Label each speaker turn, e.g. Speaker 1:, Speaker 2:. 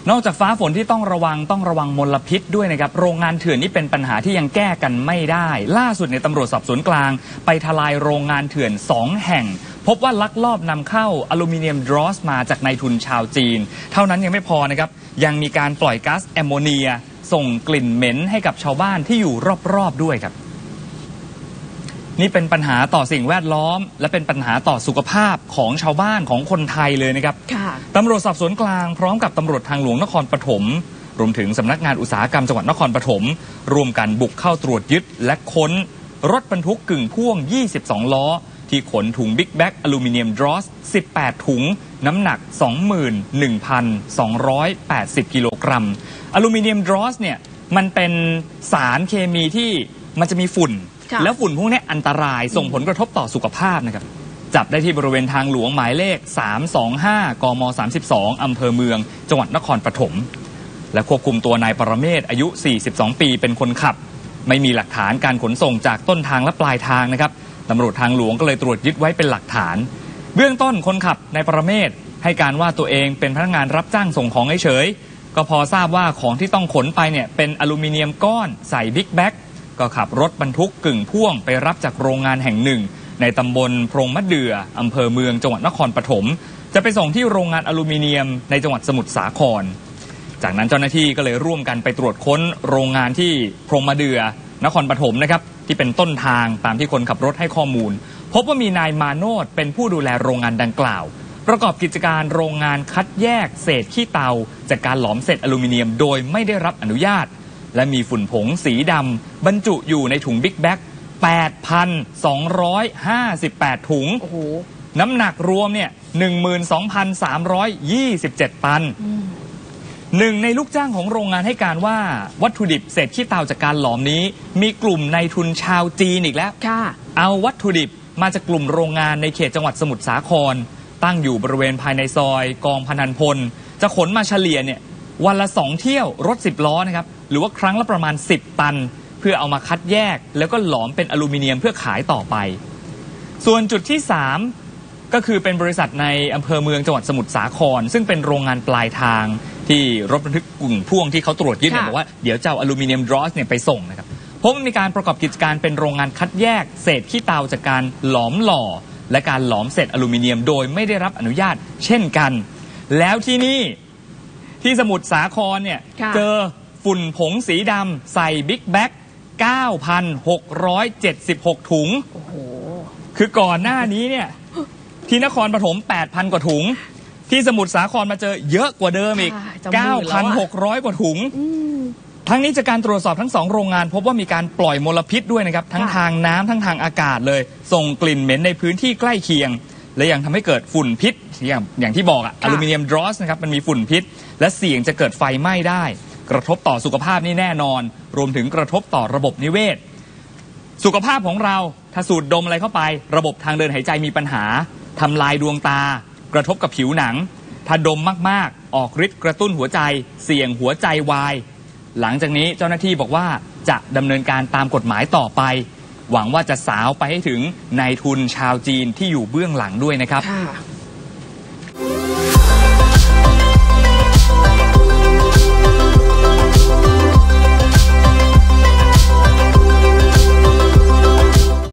Speaker 1: นอกจากฟ้าฝนที่ต้องระวังมลพิษด้วยนะครับโรงงานเถื่อนนี่เป็นปัญหาที่ยังแก้กันไม่ได้ล่าสุดในตำรวจสอบสวนกลางไปทลายโรงงานเถื่อน2 แห่งพบว่าลักลอบนำเข้าอลูมิเนียมดรอสมาจากนายทุนชาวจีนเท่านั้นยังไม่พอนะครับยังมีการปล่อยก๊าซแอมโมเนียส่งกลิ่นเหม็นให้กับชาวบ้านที่อยู่รอบๆด้วยครับนี่เป็นปัญหาต่อสิ่งแวดล้อมและเป็นปัญหาต่อสุขภาพของชาวบ้านของคนไทยเลยนะครับตำรวจสอบสวนกลางพร้อมกับตำรวจทางหลวงนครปฐมรวมถึงสำนักงานอุตสาหกรรมจังหวัดนครปฐมร่วมกันบุกเข้าตรวจยึดและค้นรถบรรทุกกึ่งพ่วง22 ล้อที่ขนถุงบิ๊กแบ็กอลูมิเนียมดรอส18 ถุงน้ำหนัก 21,280 กิโลกรัมอลูมิเนียมดรอสเนี่ยมันเป็นสารเคมีที่มันจะมีฝุ่นแล้วฝุ่นพวกนี้อันตรายส่งผลกระทบต่อสุขภาพนะครับจับได้ที่บริเวณทางหลวงหมายเลข325 กม 32 อำเภอเมืองจังหวัดนครปฐมและควบคุมตัวนายปรเมศอายุ42 ปีเป็นคนขับไม่มีหลักฐานการขนส่งจากต้นทางและปลายทางนะครับตำรวจทางหลวงก็เลยตรวจยึดไว้เป็นหลักฐานเบื้องต้นคนขับนายปรเมศให้การว่าตัวเองเป็นพนักงานรับจ้างส่งของเฉยๆก็พอทราบว่าของที่ต้องขนไปเนี่ยเป็นอลูมิเนียมก้อนใส่บิ๊กแบ็กก็ขับรถบรรทุกกึ่งพ่วงไปรับจากโรงงานแห่งหนึ่งในตำบลพรงมะเดื่ออำเภอเมืองจังหวัดนครปฐมจะไปส่งที่โรงงานอลูมิเนียมในจังหวัดสมุทรสาครจากนั้นเจ้าหน้าที่ก็เลยร่วมกันไปตรวจค้นโรงงานที่พรงมะเดื่อนครปฐมนะครับที่เป็นต้นทางตามที่คนขับรถให้ข้อมูลพบว่ามีนายมาโนดเป็นผู้ดูแลโรงงานดังกล่าวประกอบกิจการโรงงานคัดแยกเศษขี้เตาจากการหลอมเศษอลูมิเนียมโดยไม่ได้รับอนุญาตและมีฝุ่นผงสีดำบรรจุอยู่ในถุงบิ๊กแบ็ก 8,258 ถุงน้ำหนักรวมเนี่ย 12,327 ตันหนึ่งในลูกจ้างของโรงงานให้การว่าวัตถุดิบเศษขี้เตาจากการหลอมนี้มีกลุ่มนายทุนชาวจีนอีกแล้วเอาวัตถุดิบมาจากกลุ่มโรงงานในเขตจังหวัดสมุทรสาครตั้งอยู่บริเวณภายในซอยกองพนันพลจะขนมาเฉลี่ยเนี่ยวันละ2 เที่ยวรถ10 ล้อนะครับหรือว่าครั้งละประมาณ10 ตันเพื่อเอามาคัดแยกแล้วก็หลอมเป็นอลูมิเนียมเพื่อขายต่อไปส่วนจุดที่3ก็คือเป็นบริษัทในอำเภอเมืองจังหวัดสมุทรสาครซึ่งเป็นโรงงานปลายทางที่รถบรรทุกกึ่งพ่วงที่เขาตรวจยึดเนี่ยบอกว่าเดี๋ยวจะเอาอลูมิเนียมดรอสเนี่ยไปส่งนะครับเพราะมันมีการประกอบกิจการเป็นโรงงานคัดแยกเศษขี้เตาจากการหลอมหล่อและการหลอมเศษอลูมิเนียมโดยไม่ได้รับอนุญาตเช่นกันแล้วที่นี่ที่สมุทรสาครเนี่ยเจอฝุ่นผงสีดำใส่บิ๊กแบ็ก 9,676 ถุงคือก่อนหน้านี้เนี่ยที่นครปฐม 8,000 กว่าถุงที่สมุทรสาครมาเจอเยอะกว่าเดิมอีก 9,600 กว่าถุงทั้งนี้จากการตรวจสอบทั้ง2โรงงานพบว่ามีการปล่อยมลพิษด้วยนะครับทั้งทางน้ำทั้งทางอากาศเลยส่งกลิ่นเหม็นในพื้นที่ใกล้เคียงและยังทำให้เกิดฝุ่นพิษอย่างที่บอกอลูมิเนียมดรอสนะครับมันมีฝุ่นพิษและเสี่ยงจะเกิดไฟไหม้ได้กระทบต่อสุขภาพนี่แน่นอนรวมถึงกระทบต่อระบบนิเวศสุขภาพของเราถ้าสูดดมอะไรเข้าไประบบทางเดินหายใจมีปัญหาทำลายดวงตากระทบกับผิวหนังถ้าดมมากๆออกฤทธิ์กระตุ้นหัวใจเสี่ยงหัวใจวายหลังจากนี้เจ้าหน้าที่บอกว่าจะดำเนินการตามกฎหมายต่อไปหวังว่าจะสาวไปให้ถึงนายทุนชาวจีนที่อยู่เบื้องหลังด้วยนะครับ